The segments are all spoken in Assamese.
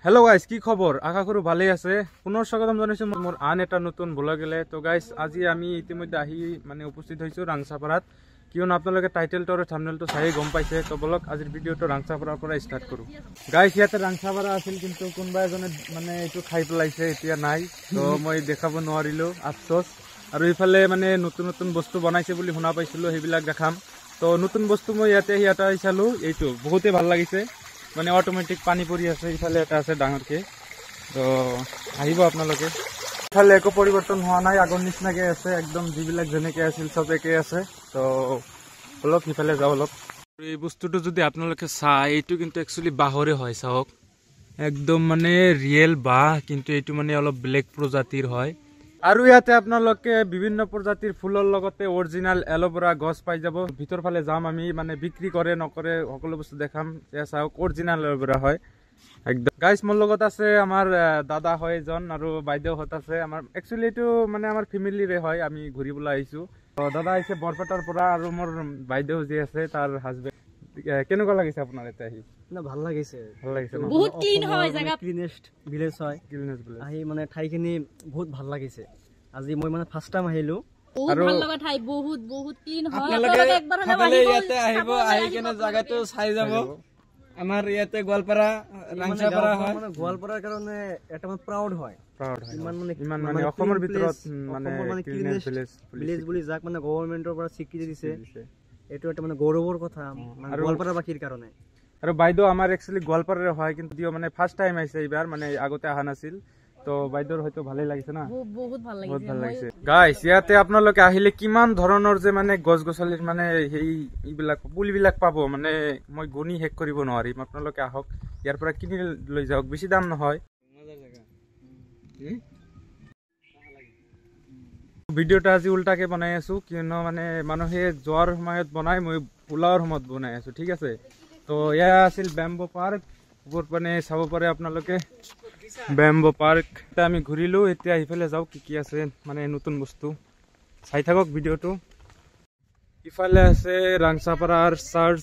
हेलो गाइस কি খবর আশা কৰো ভালে আছে পুনৰ স্বাগতম জনাইছো মোৰ আন এটা নতুন ব্লগলে তো গাইস আজি আমি ইতিমধ্যে আহি মানে উপস্থিত হৈছো ৰাংচাপাৰাত কিয়নো আপোনালোকে টাইটেলটো আৰু থাম্বনেলটো চাই গম পাইছে তো বলক আজিৰ ভিডিওটো ৰাংচাপাৰাৰ পৰা ষ্টাৰ্ট কৰো গাইস ইয়াতে ৰাংচাপাৰা আছিল কিন্তু কোনবা এজনে মানে এটো খাই পেলাইছে এতিয়া নাই তো মই দেখাব নোৱাৰিলো আফসোস আৰু ইফালে মানে নতুন নতুন বস্তু বনাইছে বুলি শুনা পাইছিলো হেবিলাক দেখাম তো নতুন বস্তু মই ইয়াতে চালো এইটো বহুতে ভাল লাগিছে মানে অটোমেটিক পানি পৰি আছে ইফালে এটা আছে ডাঙৰকে তো আহিব আপোনালোকে ইফালে একো পৰিৱৰ্তন হোৱা নাই আগৰ নিচিনাকে আছে একদম যিবিলাক যেনেকে আছিল সব একে আছে তো বলক ইফালে যাও অলপ এই বস্তুটো যদি আপোনালোকে চাই এইটো কিন্তু একচুয়ালি বাহৰে হয় চাওক একদম মানে ৰিয়েল বাহ কিন্তু এইটো মানে অলপ ব্লেক প্ৰজাতিৰ হয় আৰু ইয়াতে আপোনালোকে বিভিন্ন প্ৰজাতিৰ ফুলৰ লগতে অৰিজিনাল এলোভেৰা গছ পাই যাব ভিতৰ ফালে যাম আমি মানে বিক্ৰী কৰে নকৰে সকলো বস্তু দেখাম এ চাওক অৰিজিনাল এলোভেৰা হয় একদম গাইস মোৰ লগত আছে আমাৰ দাদা হয় জন আৰু বাইদেউ হত আছে আমাৰ একচুয়ালি এটো মানে আমাৰ ফ্যামিলিৰে হয় আমি ঘুৰিবলৈ আহিছো দাদা আহিছে বৰপেটাৰ পৰা আৰু মোৰ বাইদেউ যি আছে তাৰ হাজবেণ্ড কেনেকুৱা লাগিছে আপোনাৰ এটা আহি না ভাল লাগিছে বহুত ক্লিন হয় জায়গা ক্লিনেষ্ট ভিলেজ হয় ক্লিনেষ্ট ভিলেজ আহি মানে ঠাইখিনি বহুত ভাল লাগিছে আজি মই মানে ফার্স্ট টাইম আহিলো বহুত ভাল লগা ঠাই বহুত ক্লিন হয় আপোনালোকে একবাৰ হলে ইয়াতে আহিব আহি কেনে জায়গাটো চাই যাব আমাৰ ইয়াতে গোৱালপাৰা ৰাংচাপাৰা হয় মানে গোৱালপাৰাৰ কাৰণে এটা মানে প্ৰাউড হয় ইমান মানে অসমৰ ভিতৰত মানে ক্লিনেষ্ট ভিলেজ বুলি যাক মানে গভৰ্ণমেন্টৰ পৰা স্বীকৃতি দিছে এটো এটা মানে গৌৰৱৰ কথা মানে গোৱালপাৰাবাসীৰ কাৰণে আৰু বাইদেউ আমাৰ একচুয়ালি গোৱালপাৰাৰ হয় কিন্তু দিও মানে ফার্স্ট টাইম আইছে এইবাৰ মানে আগতে আহা নাছিল তো বাইদেউৰ হয়তো ভালে লাগিছে না বহুত ভাল লাগিছে গাইস ইয়াতে আপোনালোকে আহিলে কিমান ধৰণৰ যে মানে গছ গছলিৰ মানে এই ইবিলাক পুলিবিলাক পাব মানে মই গুনি হেক কৰিব নোৱাৰিম আপোনালোকে আহক ইয়াৰ পৰা কিনি লৈ যাওক বেছি দাম নহয় মজাৰ জায়গা ভিডিওটা আজি উল্টাকে বনাই আছো কিয়নো মানে মানুহে যোৱাৰ সময়ত বনাই মই উলাৰ সময়ত বনাই আছো ঠিক আছে তো এয়া আছিল বেম্বো পাৰ্ক ওপৰ পানে চাব পাৰে আপোনালোকে বেম্বো পার্ক আমি ঘুরিলো এতিয়া ইফালে যাও কি আছে মানে নতুন বস্তু চাই থাকক ভিডিওটো ইফালে আছে ৰাংচাপাৰাৰ চাৰ্চ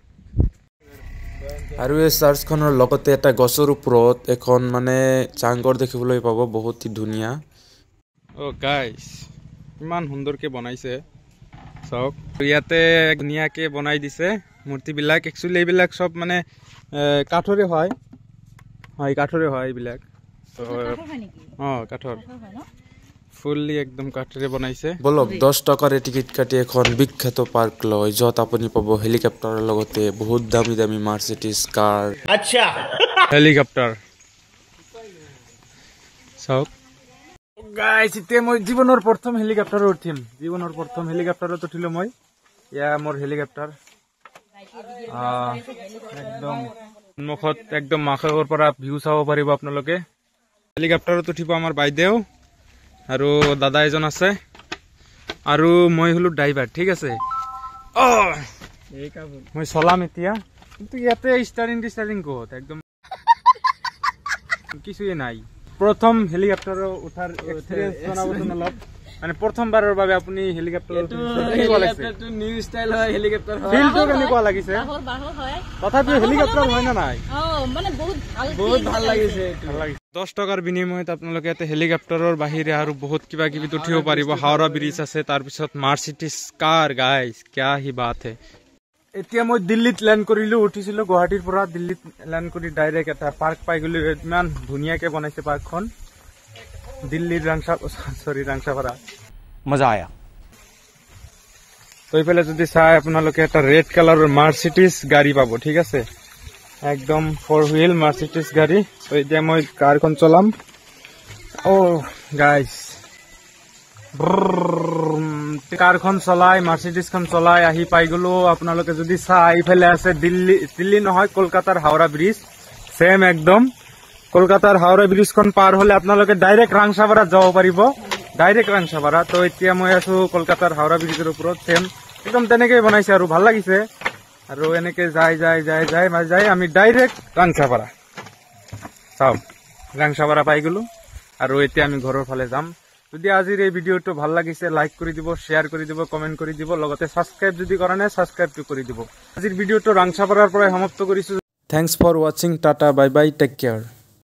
আৰু এই চাৰ্চখনৰ লগতে এটা গছৰ ওপৰত এখন মানে চাংঘৰ দেখিবলৈ পাব বহুত ধুনীয়া ও গাইস ইমান সুন্দৰকে বনাইছে চাওক ইয়াতে ধুনীয়াকে বনাই দিছে মূৰ্তিবিলাক একচুয়ালি এইবিলাক সব মানে কাঠৰে হয় কাঠৰে হয় এইবিলাক কাঠৰ ফুললি একদম কাঠৰে বনাইছে বলক 10 টকাৰে টিকেট কাটি এখন বিখ্যাত পাৰ্ক লয় যত আপুনি পাব হেলিকপ্টাৰৰ লগতে বহুত দামী দামী মাৰ্সিডিজ কাৰ আচ্ছা হেলিকপ্টাৰ চাওক গাইস ইতে মই জীৱনৰ প্ৰথম হেলিকপ্টাৰত উঠিম জীৱনৰ প্ৰথম হেলিকপ্টাৰত উঠিলো মই ইয়া মোৰ হেলিকপ্টাৰ একদম মুখত একদম মাখৰ পৰা ভিউ চাব পাৰিব আপোনালোকে হেলিকপ্টাৰত উঠিব আমাৰ বাইদেউ আৰু দাদা এজন আছে আৰু মই হলো ড্ৰাইভাৰ ঠিক আছে মই চলাম এতিয়া কিন্তু ইয়াতে ষ্টাৰিং ক'ত একদম কিছুই নাই প্ৰথম হেলিকপ্টাৰ উঠাৰ এক্সপেৰিয়েন্স জনাবচোন অলপ মানে প্ৰথমবাৰৰ বাবে আপুনি হেলিকপ্টাৰত হেলিকপ্টাৰটো নিউ ষ্টাইল হয় হেলিকপ্টাৰ হয় ফিলটো কেনেকুৱা লাগিছে বাহৰ হয় তথাপিও হেলিকপ্টাৰ হয় না নাই মানে বহুত ভাল লাগিছে 10 টকাৰ বিনিময়ত আপোনালোকে ইয়াতে হেলিকপ্টাৰৰ বাহিৰে আৰু বহুত কিবা কিবি উঠিব পাৰিব হাওৰা ব্ৰিজ আছে তাৰ পিছত মাৰ্সিডিজ কাৰ গাইস क्या ही बात है এতিয়া মই দিল্লীত ল্যান্ড কৰিলো উঠিছিলো গুৱাহাটীৰ পৰা দিল্লীত ল্যান্ড কৰি ডাইৰেক্ট এটা পাৰ্ক পাই গলো ইমান ধুনীয়াকে বনাইছে পাৰ্কখন দিল্লীৰ ৰাংচাপাৰা মজা আয়া তো ইফালে যদি চাই আপোনালোকে এটা ৰেড কালাৰৰ মাৰ্সিডিজ গাড়ী পাব ঠিক আছে একদম 4 হুইল মাৰ্সিডিজ গাড়ী তো এতিয়া মই কাৰখন চলাম ও গাইস কাৰখন চলাই মাৰ্সিডিজখন চলাই আহি পাই গলো আপোনালোকে যদি চাই ইফালে আছে দিল্লী নহয় কলকাতাৰ হাওৰা ব্ৰিজ সেম একদম কলকাতাৰ হাওৰা ব্ৰিজখন পাৰ হলে আপোনালোকে ডাইৰেক্ট ৰাংচাপাৰাত যাব পাৰিব ডাইৰেক্ট ৰাংচাপাৰা তো এতিয়া মই আছো কলকাতাৰ হাওৰা ব্ৰিজৰ ওপৰত সেম একদম তেনেকৈ বনাইছে আৰু ভাল লাগিছে আৰু এনেকে যাই আমি ডাইৰেক্ট ৰাংচাপাৰা চাও ৰাংচাপাৰা পাই গলো আৰু এতিয়া আমি ঘৰৰ ফালে যাম যদি আজিৰ এই ভিডিওটো ভাল লাগিছে লাইক কৰি দিব শেয়াৰ কৰি দিব কমেন্ট কৰি দিব লগতে সাবস্ক্ৰাইব যদি কৰা নাই সাবস্ক্ৰাইবটো কৰি দিব আজিৰ ভিডিওটো ৰাংচাপাৰাৰ পৰা সমাপ্ত কৰিছো thanks for watching tata bye bye take care